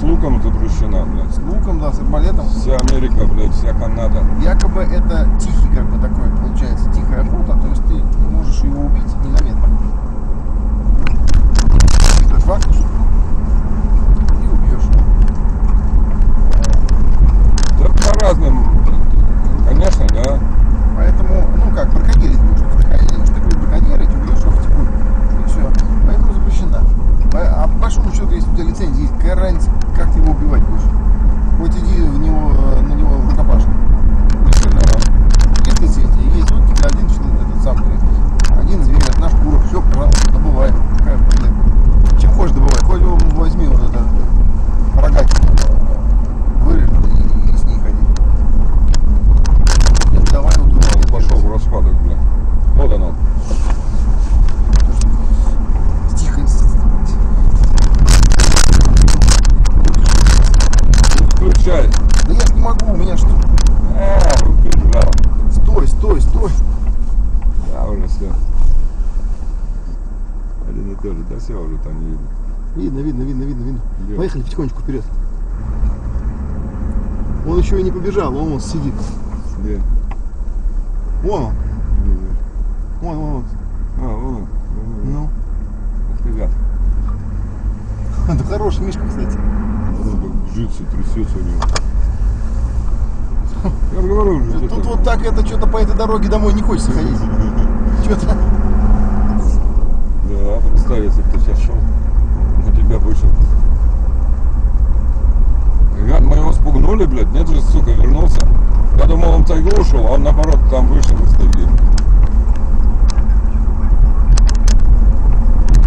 луком запрещена, блядь. С луком, да, с арбалетом. Вся Америка, блядь, вся Канада. Якобы это тихий, как бы такой, получается, тихая охота, то есть ты можешь его убить незаметно. Это факт, что и убьешь. Да по разным, конечно, да. Поэтому, ну как, браконьерить будешь. Что такое браконьерить, убьешь его в текущую. И все. Поэтому запрещена. А по большому счету, если у тебя лицензия есть, какая разница, как ты его убивать будешь? Хоть иди на него в рукопашную. Есть лицензия, есть вот тебе один член, этот самый, один зверь, одна шкура, все, пожалуйста, добывай. Какая проблема? Чем хочешь добывай, хоть его возьми вот это рогатину, вырежь и с ней ходи. И давай вот туда. Он пошел в распадок, бля. Вот оно. Тихо. Включай. Да я не могу, у меня что? Убежал. Стой. Да, уже все. Один и тот же, да все уже там не видно. Видно. Где? Поехали потихонечку вперед. Он еще и не побежал, он сидит. Где? Вон он. Не знаю. Вон. А, вон. Ну. Ребят. Да хороший Мишка, кстати. Он как жится, трясется у него. Я же говорю, уже Тут вот так это что-то по этой дороге домой не хочется ходить. Что-то. Да, представь, если бы ты сейчас шел, на тебя вышел. Ребят, мы его спугнули, блядь, нет же, сука, вернулся. Я думал, он в тайгу ушел, а он наоборот там вышел из тайги.